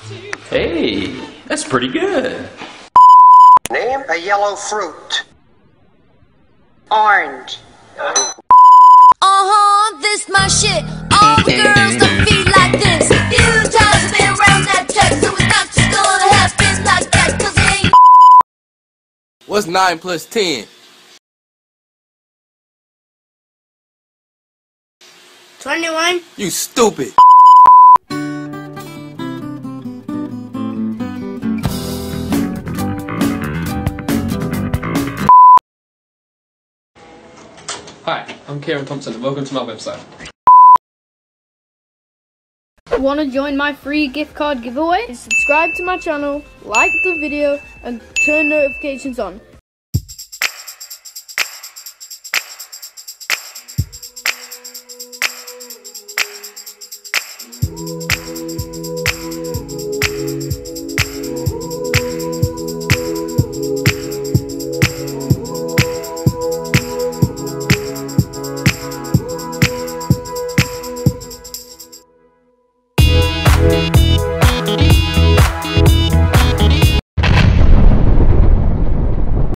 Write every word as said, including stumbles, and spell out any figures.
Hey, that's pretty good. Name a yellow fruit. Orange. Uh-huh, this my shit. All the girls don't feel like this. Few times I've been around that track, so it's not just gonna happen like that, cause it ain't. What's nine plus ten? twenty-one. You stupid. Hi, I'm Kieran Thompson and welcome to my website. Want to join my free gift card giveaway? Subscribe to my channel, like the video and turn notifications on.